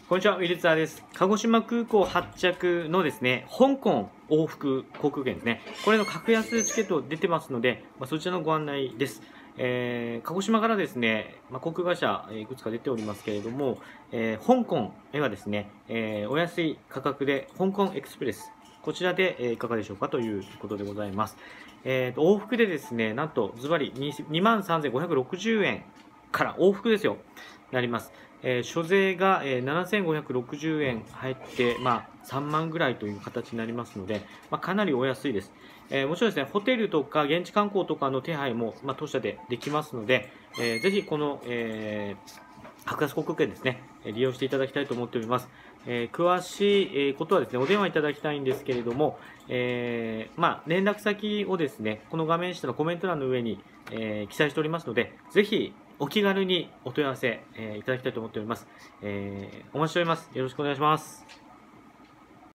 こんにちは、ウィルツァーです。鹿児島空港発着のですね、香港往復航空券ですね。これの格安チケット出てますので、そちらのご案内です。鹿児島からですね、航空会社いくつか出ておりますけれども、香港へはですね、お安い価格で香港エクスプレス、こちらでいかがでしょうかということでございます。往復でですね、なんとズバリ23,560円から往復ですよ、なります。所税が7560円入って、3万ぐらいという形になりますので、かなりお安いです。もちろんですね、ホテルとか現地観光とかの手配も、当社でできますので、ぜひこの、格安航空券ですね、利用していただきたいと思っております。詳しいことはですね、お電話いただきたいんですけれども、連絡先をですね、この画面下のコメント欄の上に、記載しておりますので、ぜひお気軽にお問い合わせ、いただきたいと思っております。お待ちしております。よろしくお願いします。